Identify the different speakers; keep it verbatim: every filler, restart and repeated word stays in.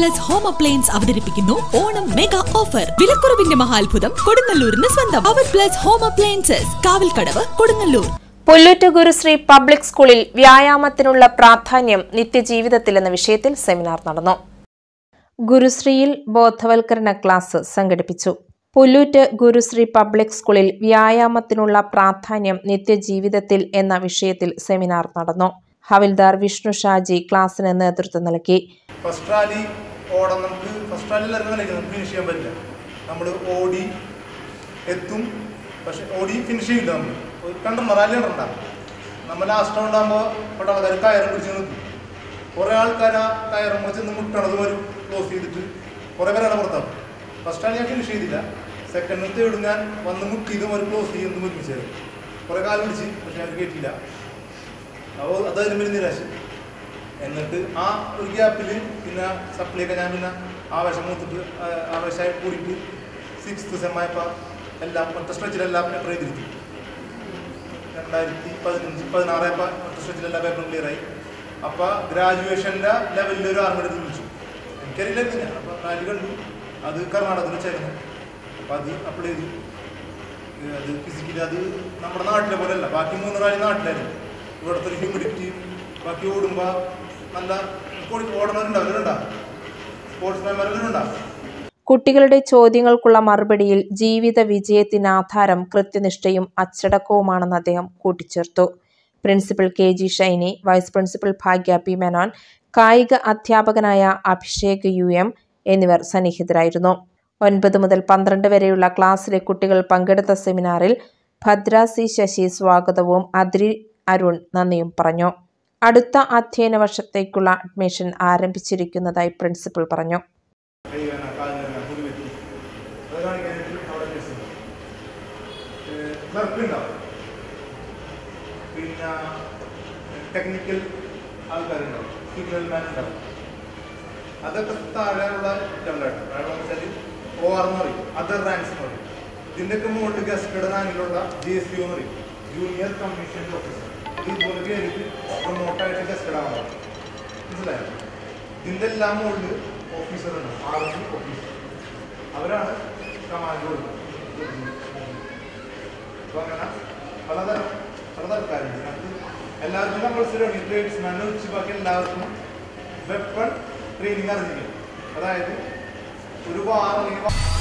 Speaker 1: Plus home appliance അവതരിപ്പിക്കുന്നു Onam mega offer. വിലക്കുറവിന്റെ മഹാത്ഭുതം കൊടുങ്ങല്ലൂരിന് സ്വന്തം. അവർ plus home appliances, Kavalkadavu, Kodungallur.
Speaker 2: Pullut Gurushree public സ്കൂളിൽ വ്യായാമത്തിനുള്ള പ്രാധാന്യം നിത്യജീവിതത്തിൽ എന്ന വിഷയത്തിൽ സെമിനാർ നടന്നു. ഗുരുശ്രീയിൽ ബോധവൽക്കരണ ക്ലാസ് സംഘടിപ്പിച്ചു. പുല്ലൂറ്റ് ഗുരുശ്രീ പബ്ലിക് സ്കൂളിൽ വ്യായാമത്തിനുള്ള പ്രാധാന്യം നിത്യജീവിതത്തിൽ എന്ന വിഷയത്തിൽ സെമിനാർ നടന്നു. ഹവിൽദാർ വിഷ്ണു ഷാജി ക്ലാസിന് നേതൃത്വം നൽകി.
Speaker 3: ഫസ്റ്റ് റാലി ഓടാൻ നമുക്ക് ഫസ്റ്റ് റാലിയിൽ ഇറങ്ങുന്നില്ല, ഫിനിഷ് ചെയ്യാൻ പറ്റില്ല. നമ്മൾ ഓടി എത്തും, പക്ഷെ ഓടി ഫിനിഷ് ചെയ്യില്ല. നമ്മൾ കണ്ടോ റാലി കണ്ടുണ്ടാകും. നമ്മൾ ലാസ്റ്റ് ഉണ്ടാകുമ്പോൾ ഇവിടെ ആൾക്കാർ കയറും പിടിച്ച് നിൽക്കും. കുറേ ആൾക്കാർ ആ കയറുമ്പോൾ ചെന്ന് മുട്ടണത് വരും ക്ലോസ് ചെയ്തിട്ട് കുറേ പേരാണ് പുറത്താവും. ഫസ്റ്റ് റാലി ഞാൻ ഫിനിഷ് ചെയ്തില്ല. സെക്കൻഡ് തേർഡ് ഞാൻ വന്ന് മുട്ടിയതും ഒരു ക്ലോസ് ചെയ്യുന്നതും ഒരുമിച്ചായിരുന്നു. കുറേ കാലം പിടിച്ച്, പക്ഷെ അത് കേട്ടില്ല. അപ്പോൾ അതായിരുന്നു ഒരു നിരാശ. എന്നിട്ട് ആ ഒരു ഗ്യാപ്പിൽ പിന്നെ സപ്ലിയൊക്കെ ഞാൻ പിന്നെ ആവേശം മൂത്തിട്ട് ആവേശമായി കൂടിയിട്ട് സിക്സ്ത് സെമ്മായപ്പോൾ എല്ലാം ഒറ്റ സ്ട്രെച്ചിലെല്ലാം പേപ്പർ എഴുതിരുത്തി. രണ്ടായിരത്തി പതിനഞ്ച് പതിനാറായപ്പോൾ ഒറ്റ സ്ട്രെച്ചിലെല്ലാം പേപ്പറും ക്ലിയറായി. അപ്പോൾ ഗ്രാജുവേഷൻ്റെ ലെവലിൽ ഒരു ആർമി എടുത്ത് വിളിച്ചു. എനിക്കറിയില്ലായിരുന്നു ഞാൻ. അപ്പോൾ റാലി കണ്ടു. അത് കർണാടകത്തിൽ വെച്ചായിരുന്നു. അപ്പോൾ അത് അപ്ലൈ ചെയ്തു. അത് ഫിസിക്കലി അത് നമ്മുടെ നാട്ടിലെ പോലെ അല്ല. ബാക്കി മൂന്ന് റാലി നാട്ടിലായിരുന്നു. ഇവിടുത്തെ ഒരു ഹ്യൂമിഡിറ്റി ബാക്കി ഓടുമ്പോൾ നല്ല ഓടുന്നവരുണ്ടാവും, സ്പോർട്സ്മാൻമാരുണ്ടാവും.
Speaker 2: കുട്ടികളുടെ ചോദ്യങ്ങൾക്കുള്ള മറുപടിയിൽ ജീവിത വിജയത്തിന് ആധാരം കൃത്യനിഷ്ഠയും അച്ചടക്കവുമാണെന്ന് അദ്ദേഹം കൂട്ടിച്ചേർത്തു. Principal K G Shiny, vice principal Bhagya P Menon, കായിക അധ്യാപകനായ അഭിഷേക് യു എം എന്നിവർ സന്നിഹിതരായിരുന്നു. ഒൻപത് മുതൽ പന്ത്രണ്ട് വരെയുള്ള ക്ലാസ്സിലെ കുട്ടികൾ പങ്കെടുത്ത സെമിനാറിൽ ഭദ്ര സി ശശി സ്വാഗതവും അദ്രി അരുൺ നന്ദിയും പറഞ്ഞു. അടുത്ത അധ്യയന വർഷത്തേക്കുള്ള അഡ്മിഷൻ ആരംഭിച്ചിരിക്കുന്നതായി പ്രിൻസിപ്പൽ പറഞ്ഞു.
Speaker 3: പിന്നെ ടെക്നിക്കൽ ആൾക്കാരുണ്ടാവും, സിഗ്നൽ മാൻ ഉണ്ടാവും. അതൊക്കെ താഴെയുള്ള ലെവലായിട്ട് കാരണം വെച്ചാൽ ഒ ആർ എന്ന് പറയും, അതർ റാങ്ക്സ് എന്ന് പറയും. ഇതിൻ്റെയൊക്കെ മുകളിൽ ഗസ്റ്റഡ് റാങ്കിലുള്ള ജി എസ് യു എന്ന് പറയും, ജൂനിയർ കമ്മീഷൻ ഓഫീസർ. ഇതുപോലെ കയറിയിട്ട് പ്രൊമോട്ടായിട്ട് ഗസ്റ്റഡ് ആവണം. മനസ്സിലായോ? ഇതിൻ്റെ എല്ലാം മുകളിൽ ഓഫീസർ ഉണ്ടാവും, ആർമി ഓഫീസർ. അവരാണ് കമാൻഡ് കൊടുക്കുന്നത്. അപ്പോൾ അങ്ങനെ പലതരം പലതരക്കാരുണ്ട്. അത് എല്ലാവർക്കും കമ്പൾസറിയാണ്. ട്രേഡ്സ്മാനെ ഒഴിച്ച് ബാക്കി എല്ലാവർക്കും വെപ്പൺ ട്രെയിനിങ് അറിഞ്ഞിരിക്കും. അതായത് ഒരു വാർ അല്ലെങ്കിൽ